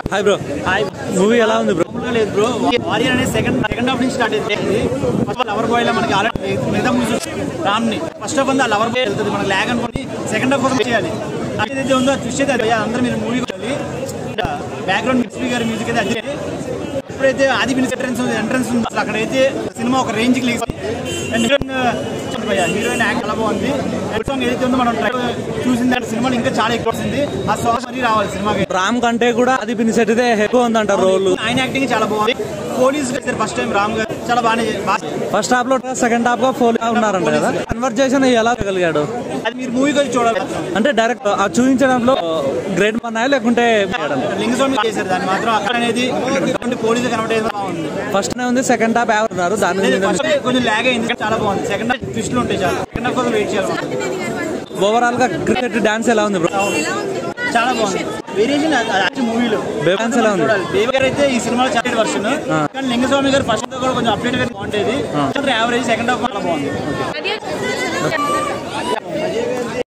Hi bro. Hi. Movie ఎలా ఉంది bro? లేదు బ్రో, వారియర్ అనేది సెకండ్ హాఫ్ నుంచి స్టార్ట్ అయింది. లవర్ బాయ్ లో మనకి మిగతా మూవీస్ రామ్ని ఫస్ట్ హాఫ్ అంతా లవర్ బాయ్ వెళ్తుంది, మనకి ల్యాగ్ అనుకోండి సెకండ్ హాఫ్ కోసం చేయాలి. ఏదైతే ఉందో అది చూసేది అది అందరూ మీరు మూవీ బ్యాక్గ్రౌండ్ మిక్స్పీ గారి మ్యూజిక్ అయితే అది. ఎప్పుడైతే ఆది పిలిచి ఎంట్రన్స్ ఉందో అసలు అక్కడైతే సినిమా ఒక రేంజ్కి లేచి హీరోయిన్ యాక్ట్ చాలా బాగుంది. సాంగ్ ఏదైతే ఉందో మనం చూసింది సినిమాని ఇంకా చాలా ఎక్కువ వస్తుంది. ఆ సాంగ్ మరీ రావాలి సినిమాకి. రామ్ కంటే కూడా అది పినిసెట్ అయితే ఎక్కువ ఉందంటారు రోల్. ఆయన యాక్టింగ్ చాలా బాగుంది. పోలీస్ ఫస్ట్ టైం రామ్ గారు చాలా బాగా ఫస్ట్ హాఫ్ లో సెకండ్ హాఫ్ గా ఫోల్ ఉన్నారంట కదా, కన్వర్జేషన్ ఎలా కలిగాడు అది మీరు మూవీ వచ్చి చూడాలి. అంటే డైరెక్ట్ ఆ చూపించడంలో గ్రేట్ మన్నాయా లేకుంటే లింగస్వామి చేశారు దాన్ని మాత్రం అక్కడ అనేది పోలీసు కనబడే బాగుంది. ఫస్ట్ ఉంది సెకండ్ హాఫ్ ఎవరు ఉన్నారు దాని కొంచెం ల్యాగ్ అయింది, చాలా బాగుంది. సెకండ్ హాఫ్ ట్విస్ట్లు ఉంటాయి, చాలా సెకండ్ హాఫ్ కోసం వెయిట్ చేయాలి. ఓవరాల్ గా క్రికెట్ డాన్స్ ఎలా ఉంది బ్రో? చాలా బాగుంది. వేరియేషన్ మూవీలో డాన్స్ ఎలా ఉంది? బేబీ గారు అయితే ఈ సినిమాలో చాలా వర్షన్, కానీ లింగస్వామి గారు ఫస్ట్ కూడా కొంచెం అప్డేట్ గా బాగుంటేది. యావరేజ్ సెకండ్ హాఫ్ చాలా బాగుంది.